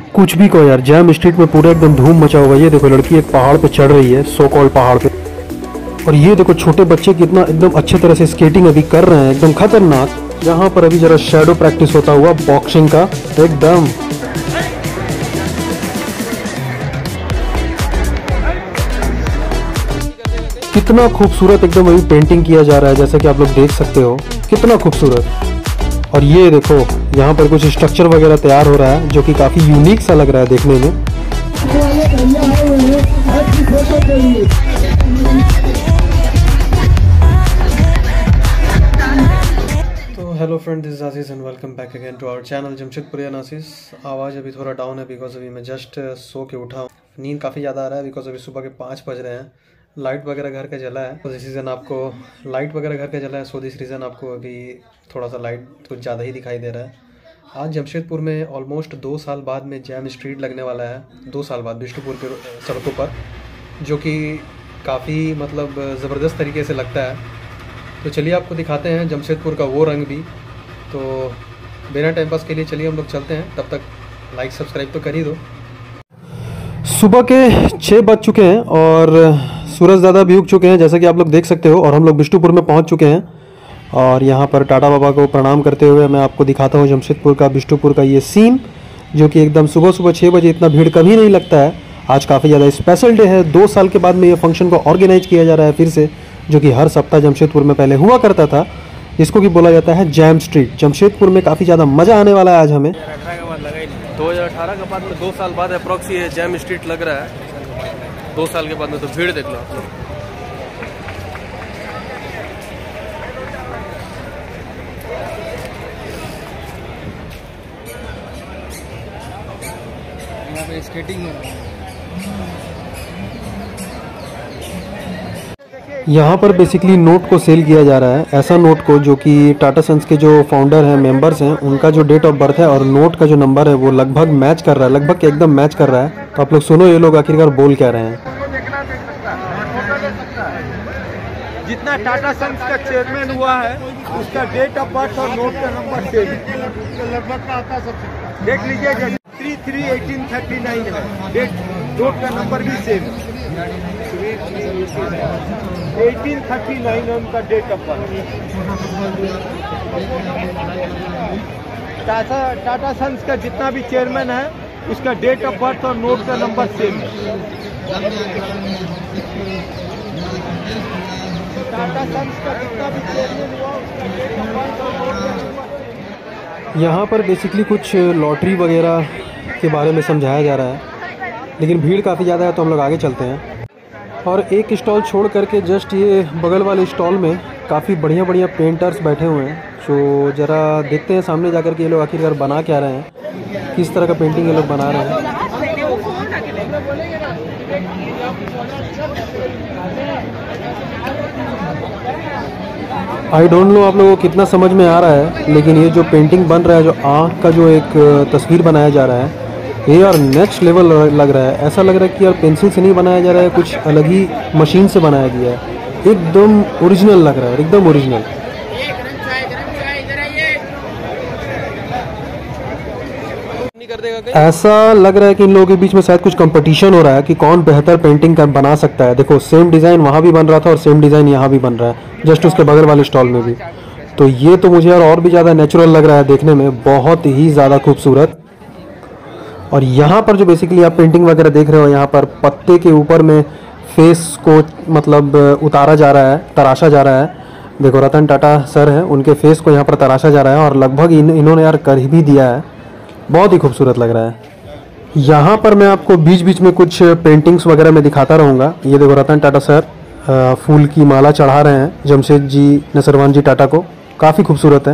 कुछ भी कहो यार, जैम स्ट्रीट में पूरा एकदम धूम मचा हुआ है। ये देखो लड़की एक पहाड़ पे चढ़ रही है, सो कॉल्ड पहाड़ पे। और ये देखो छोटे बच्चे कितना एकदम अच्छे तरह से स्केटिंग अभी कर रहे हैं, एकदम खतरनाक। यहाँ पर अभी जरा शैडो प्रैक्टिस होता हुआ बॉक्सिंग का एकदम। कितना खूबसूरत एकदम अभी पेंटिंग किया जा रहा है, जैसा कि आप लोग देख सकते हो, कितना खूबसूरत। और ये देखो यहाँ पर कुछ स्ट्रक्चर वगैरह तैयार हो रहा है जो कि काफ़ी यूनिक सा लग रहा है देखने में। तो hello friend, this is Ashish and welcome back again to our channel Jamshedpurian Ashish. आवाज़ अभी थोड़ा डाउन है बिकॉज अभी मैं जस्ट सो के उठा हूँ। नींद काफ़ी ज़्यादा आ रहा है बिकॉज अभी सुबह के 5 बज रहे हैं। लाइट वगैरह घर का जला है, तो दिस रीज़न आपको लाइट वगैरह घर का जला है, सो दिस रीज़न आपको अभी थोड़ा सा लाइट कुछ ज़्यादा ही दिखाई दे रहा है। आज जमशेदपुर में ऑलमोस्ट 2 साल बाद में जैम स्ट्रीट लगने वाला है, 2 साल बाद बिष्टुपुर के सड़कों पर, जो कि काफ़ी मतलब ज़बरदस्त तरीके से लगता है। तो चलिए आपको दिखाते हैं जमशेदपुर का वो रंग भी। तो बिना टाइम पास के लिए चलिए हम लोग चलते हैं, तब तक लाइक सब्सक्राइब तो कर ही दो। सुबह के 6 बज चुके हैं और सूरज ज़्यादा भी उग चुके हैं जैसा कि आप लोग देख सकते हो, और हम लोग बिष्टुपुर में पहुंच चुके हैं। और यहाँ पर टाटा बाबा को प्रणाम करते हुए मैं आपको दिखाता हूँ जमशेदपुर का बिष्टुपुर का ये सीन, जो कि एकदम सुबह सुबह 6 बजे इतना भीड़ कभी नहीं लगता है। आज काफ़ी ज़्यादा स्पेशल डे है, 2 साल के बाद में ये फंक्शन को ऑर्गेनाइज किया जा रहा है फिर से, जो कि हर सप्ताह जमशेदपुर में पहले हुआ करता था। इसको कि बोला जाता है जैम स्ट्रीट। जमशेदपुर में काफ़ी ज़्यादा मज़ा आने वाला है आज हमें। 2018 के बाद में 2 साल बाद अप्रॉक्स ये जैम स्ट्रीट लग रहा है। 2 साल के बाद में तो भीड़ देख लो आप लोग। यहाँ पे स्केटिंग हो रहा है। यहाँ पर बेसिकली नोट को सेल किया जा रहा है, ऐसा नोट को जो कि टाटा सन्स के जो फाउंडर हैं, मेंबर्स हैं, उनका जो डेट ऑफ बर्थ है और नोट का जो नंबर है वो लगभग मैच कर रहा है, लगभग एकदम मैच कर रहा है। तो आप लोग सुनो ये लोग आखिरकार बोल क्या रहे हैं। जितना टाटा सन्स का चेयरमैन हुआ है उसका डेट ऑफ बर्थ और नोट का नंबर सेम देख लीजिए। 33/1839 है डेट, नोट का नंबर भी सेम है। 1839 उनका date of birth. Tata sons का जितना भी चेयरमैन है उसका डेट ऑफ बर्थ और नोट का नंबर सेम है। टाटा सन्स का जितना भी चेयरमैन हुआ उसका डेट ऑफ बर्थ और नोट का नंबर। यहाँ पर बेसिकली कुछ लॉटरी वगैरह के बारे में समझाया जा रहा है, लेकिन भीड़ काफ़ी ज़्यादा है तो हम लोग आगे चलते हैं। और एक स्टॉल छोड़ करके जस्ट ये बगल वाले स्टॉल में काफ़ी बढ़िया बढ़िया पेंटर्स बैठे हुए हैं। तो ज़रा देखते हैं सामने जाकर के ये लोग आखिरकार बना क्या रहे हैं, किस तरह का पेंटिंग ये लोग बना रहे हैं। आई डोंट नो आप लोगों को कितना समझ में आ रहा है, लेकिन ये जो पेंटिंग बन रहा है, जो आँख का जो एक तस्वीर बनाया जा रहा है, ये यार नेक्स्ट लेवल लग रहा है। ऐसा लग रहा है कि यार पेंसिल से नहीं बनाया जा रहा है, कुछ अलग ही मशीन से बनाया गया है। एकदम ओरिजिनल लग रहा है, एकदम ओरिजिनल। ऐसा लग रहा है कि इन लोगों के बीच में शायद कुछ कंपटीशन हो रहा है कि कौन बेहतर पेंटिंग बना सकता है। देखो सेम डिज़ाइन वहाँ भी बन रहा था और सेम डिज़ाइन यहाँ भी बन रहा है, जस्ट उसके बगल वाले स्टॉल में भी। तो ये तो मुझे यार और भी ज़्यादा नेचुरल लग रहा है देखने में, बहुत ही ज़्यादा खूबसूरत। और यहाँ पर जो बेसिकली आप पेंटिंग वगैरह देख रहे हो, यहाँ पर पत्ते के ऊपर में फेस को मतलब उतारा जा रहा है, तराशा जा रहा है। देखो रतन टाटा सर हैं, उनके फेस को यहाँ पर तराशा जा रहा है और लगभग इन्होंने यार कर भी दिया है। बहुत ही खूबसूरत लग रहा है। यहाँ पर मैं आपको बीच बीच में कुछ पेंटिंग्स वगैरह में दिखाता रहूँगा। ये देखो रतन टाटा सर फूल की माला चढ़ा रहे हैं जमशेद जी नसरवान जी टाटा को, काफ़ी खूबसूरत है।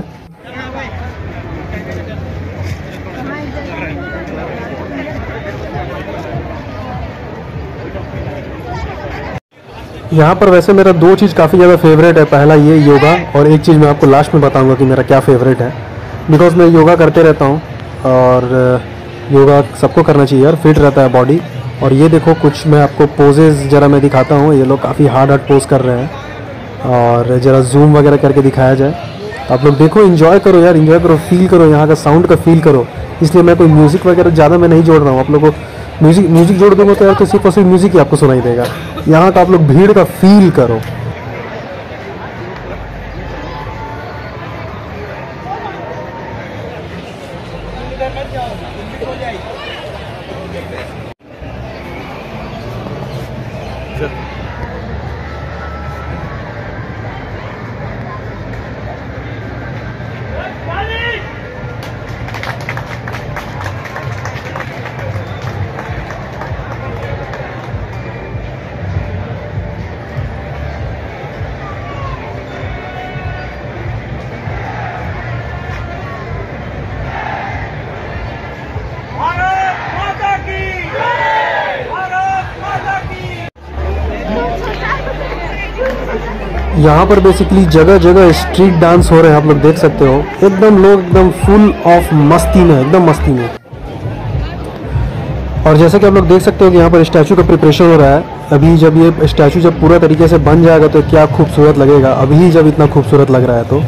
यहाँ पर वैसे मेरा 2 चीज़ काफ़ी ज़्यादा फेवरेट है। पहला ये योगा, और एक चीज़ मैं आपको लास्ट में बताऊँगा कि मेरा क्या फेवरेट है, बिकॉज मैं योगा करते रहता हूँ और योगा सबको करना चाहिए यार, फिट रहता है बॉडी। और ये देखो कुछ मैं आपको पोजेज़ ज़रा मैं दिखाता हूँ। ये लोग काफ़ी हार्ड पोज कर रहे हैं, और ज़रा जूम वगैरह करके दिखाया जाए। आप लोग देखो, एंजॉय करो यार, एंजॉय करो, फील करो, यहाँ का साउंड का फील करो। इसलिए मैं कोई म्यूज़िक वगैरह ज़्यादा मैं नहीं जोड़ रहा हूँ। आप लोगों को म्यूज़िक जोड़ दूँगा तो यार तो सिर्फ और सिर्फ म्यूज़िक ही आपको सुनाई देगा। यहाँ का आप लोग भीड़ का फील करो। यहाँ पर बेसिकली जगह जगह स्ट्रीट डांस हो रहे हैं, आप लोग देख सकते हो। एकदम लोग एकदम फुल ऑफ मस्ती में, एकदम मस्ती में। और जैसा कि आप लोग देख सकते हो कि यहाँ पर स्टैचू का प्रिपरेशन हो रहा है। अभी जब ये स्टैचू जब पूरा तरीके से बन जाएगा तो क्या खूबसूरत लगेगा, अभी जब इतना खूबसूरत लग रहा है तो।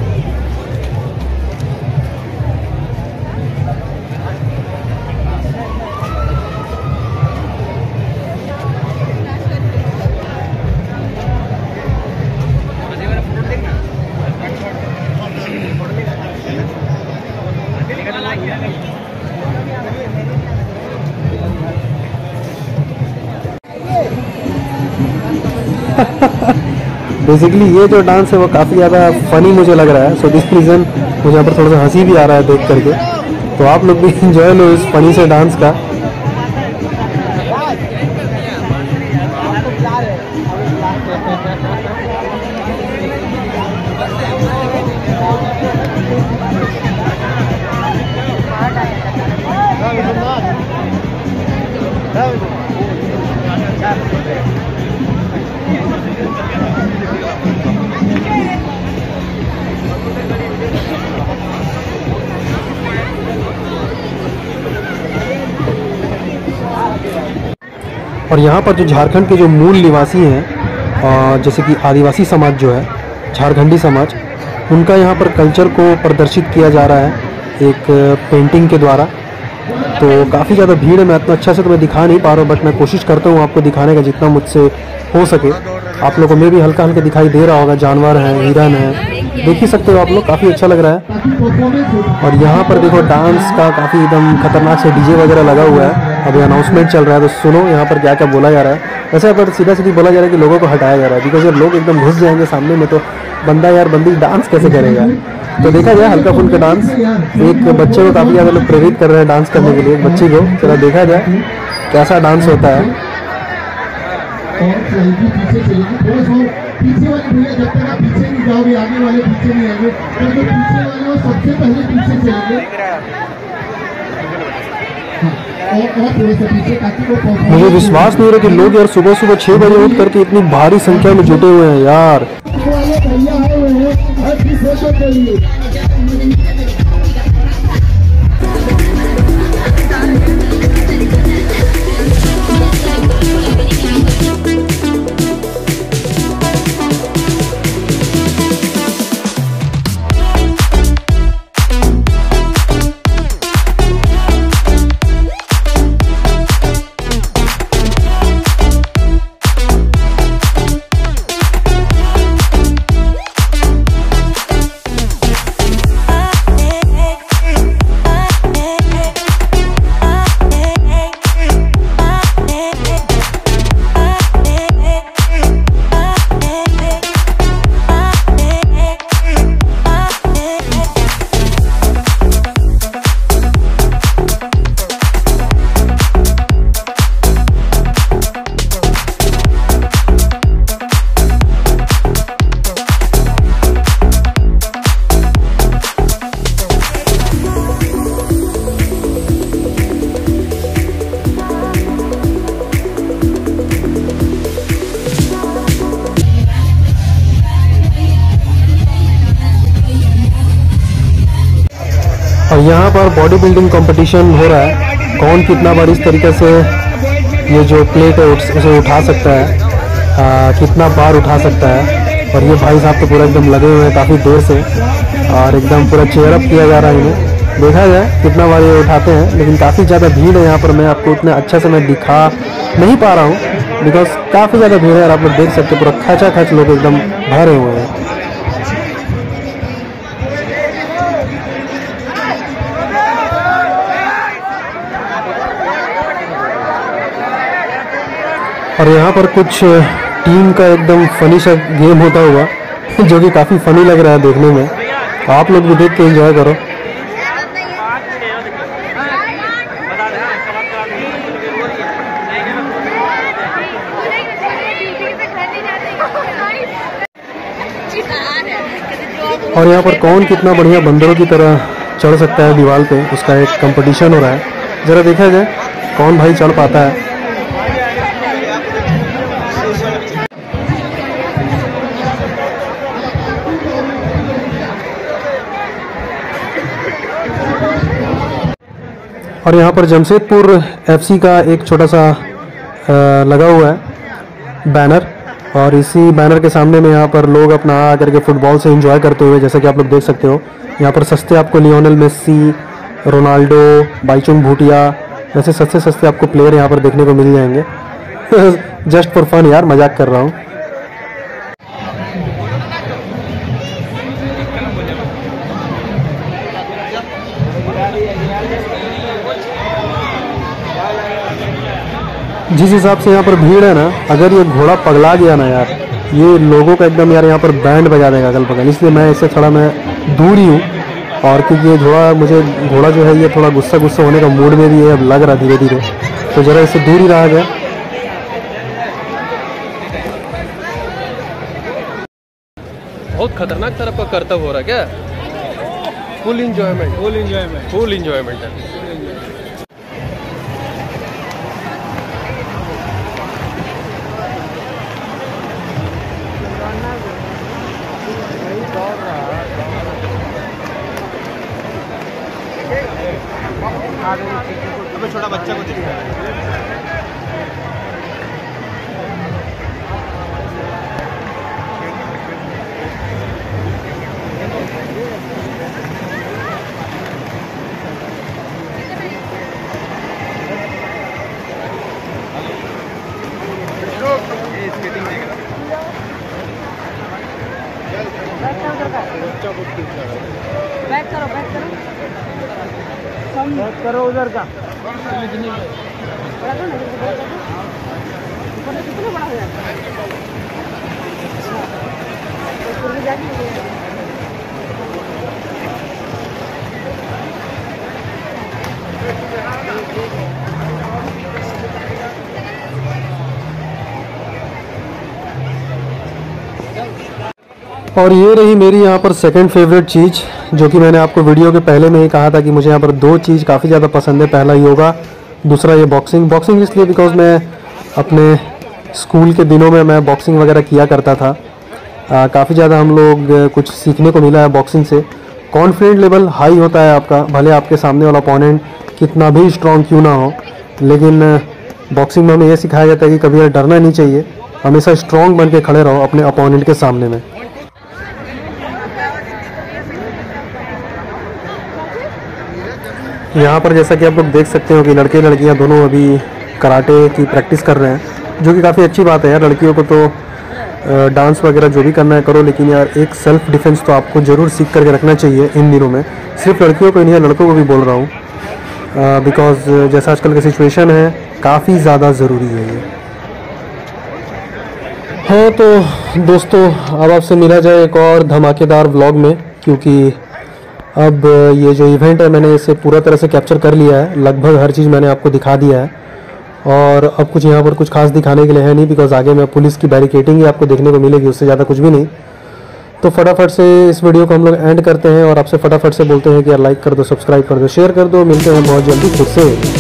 बेसिकली ये जो डांस है वो काफ़ी ज़्यादा फनी मुझे लग रहा है। सो दिस रीज़न मुझे यहाँ पर थोड़ा सा हंसी भी आ रहा है देख करके। तो आप लोग भी इंजॉय लो इस फनी से डांस का। और यहाँ पर जो झारखंड के जो मूल निवासी हैं, जैसे कि आदिवासी समाज जो है, झारखंडी समाज, उनका यहाँ पर कल्चर को प्रदर्शित किया जा रहा है एक पेंटिंग के द्वारा। तो काफ़ी ज़्यादा भीड़ है। मैं इतना अच्छा से तो मैं दिखा नहीं पा रहा हूँ, बट मैं कोशिश करता हूँ आपको दिखाने का जितना मुझसे हो सके। आप लोगों में भी हल्का हल्का दिखाई दे रहा होगा, जानवर हैं, हिरन है, देख ही सकते हो आप लोग, काफ़ी अच्छा लग रहा है। और यहाँ पर देखो डांस का काफ़ी एकदम खतरनाक से डीजे वगैरह लगा हुआ है। अभी अनाउंसमेंट चल रहा है तो सुनो यहाँ पर क्या क्या बोला जा रहा है। वैसे पर सीधा सीधी बोला जा रहा है कि लोगों को हटाया जा रहा है, बिकॉज जब लोग एकदम घुस जाएंगे सामने में तो बंदा यार बंदी डांस कैसे करेगा। तो देखा जाए हल्का फुल्का डांस। एक बच्चे को काफ़ी ज़्यादा लोग प्रेरित कर रहे हैं डांस करने के लिए। एक बच्ची को जरा देखा जाए कैसा डांस होता है। पीछे वाले भैया, जब तक आप पीछे नहीं जाओगे आगे वाले पीछे नहीं आएंगे, तो जो पीछे वाले वो सबसे पहले पीछे चलेंगे। और थोड़ा सा पीछे ताकि वो। मुझे विश्वास नहीं हो रहा कि लोग यार सुबह सुबह 6 बजे उठ करके इतनी भारी संख्या में जुटे हुए हैं यार। वाले भैया आए हुए हैं हर किसी फोटो के लिए। और यहाँ पर बॉडी बिल्डिंग कंपटीशन हो रहा है, कौन कितना बार इस तरीके से ये जो प्लेट है उसे उठा सकता है, कितना बार उठा सकता है। और ये भाई साहब तो पूरा एकदम लगे हुए हैं काफ़ी देर से और एकदम पूरा चेयर अप किया जा रहा है इन्हें। देखा जाए कितना बार ये उठाते हैं, लेकिन काफ़ी ज़्यादा भीड़ है यहाँ पर। मैं आपको उतना अच्छा से मैं दिखा नहीं पा रहा हूँ बिकॉज काफ़ी ज़्यादा भीड़ है और आप लोग देख सकते हो पूरा खचा खच लोग एकदम भरे हुए हैं। और यहाँ पर कुछ टीम का एकदम फनी सा गेम होता हुआ जो कि काफ़ी फनी लग रहा है देखने में। तो आप लोग भी देख के एंजॉय करो। और यहाँ पर कौन कितना बढ़िया बंदरों की तरह चढ़ सकता है दीवार पे, उसका एक कंपटीशन हो रहा है। ज़रा देखा जाए कौन भाई चढ़ पाता है। और यहाँ पर जमशेदपुर एफसी का एक छोटा सा लगा हुआ है बैनर, और इसी बैनर के सामने में यहाँ पर लोग अपना आकर के फुटबॉल से एंजॉय करते हुए, जैसा कि आप लोग देख सकते हो। यहाँ पर सस्ते आपको Lionel Messi, Ronaldo, Baichung Bhutia जैसे सस्ते सस्ते आपको प्लेयर यहाँ पर देखने को मिल जाएंगे। जस्ट फॉर फन यार, मजाक कर रहा हूँ। जिस हिसाब से यहाँ पर भीड़ है ना, अगर ये घोड़ा पगला गया ना यार, ये लोगों का एकदम यार यहाँ पर बैंड बजा देगा अगल बगल। इसलिए मैं इससे थोड़ा मैं दूर ही हूँ। और क्योंकि ये घोड़ा जो है ये थोड़ा गुस्सा होने का मूड में भी है, अब लग रहा धीरे धीरे, तो ज़रा इससे दूर ही रहा जाए। बहुत खतरनाक तरफ का करतब हो रहा है क्या? फुल इंजॉयमेंट है। छोटा बच्चा को दिख रहा है। बैक करो उधर का। और ये रही मेरी यहाँ पर सेकंड फेवरेट चीज़, जो कि मैंने आपको वीडियो के पहले में ही कहा था कि मुझे यहाँ पर दो चीज़ काफ़ी ज़्यादा पसंद है। पहला योगा, दूसरा ये बॉक्सिंग इसलिए बिकॉज मैं अपने स्कूल के दिनों में मैं बॉक्सिंग वगैरह किया करता था। काफ़ी ज़्यादा हम लोग कुछ सीखने को मिला है बॉक्सिंग से। कॉन्फिडेंट लेवल हाई होता है आपका, भले आपके सामने वाला अपोनेंट कितना भी स्ट्रॉन्ग क्यों ना हो, लेकिन बॉक्सिंग में हमें ये सिखाया जाता है कि कभी डरना नहीं चाहिए, हमेशा स्ट्रॉन्ग बन के खड़े रहो अपने अपोनेंट के सामने में। यहाँ पर जैसा कि आप लोग देख सकते हो कि लड़के लड़कियाँ दोनों अभी कराटे की प्रैक्टिस कर रहे हैं, जो कि काफ़ी अच्छी बात है यार। लड़कियों को तो डांस वगैरह जो भी करना है करो, लेकिन यार एक सेल्फ डिफेंस तो आपको ज़रूर सीख करके रखना चाहिए इन दिनों में। सिर्फ लड़कियों को नहीं, लड़कों को भी बोल रहा हूँ, बिकॉज जैसा आजकल का सिचुएशन है काफ़ी ज़्यादा ज़रूरी है ये। हाँ तो दोस्तों, अब आपसे मिला जाए एक और धमाकेदार व्लॉग में, क्योंकि अब ये जो इवेंट है मैंने इसे पूरा तरह से कैप्चर कर लिया है। लगभग हर चीज़ मैंने आपको दिखा दिया है और अब कुछ यहाँ पर कुछ खास दिखाने के लिए है नहीं, बिकॉज आगे में पुलिस की बैरिकेडिंग ही आपको देखने को मिलेगी, उससे ज़्यादा कुछ भी नहीं। तो फटाफट से इस वीडियो को हम लोग एंड करते हैं और आपसे फटाफट से बोलते हैं कि यार लाइक कर दो, सब्सक्राइब कर दो, शेयर कर दो। मिलते हैं बहुत जल्दी फिर से।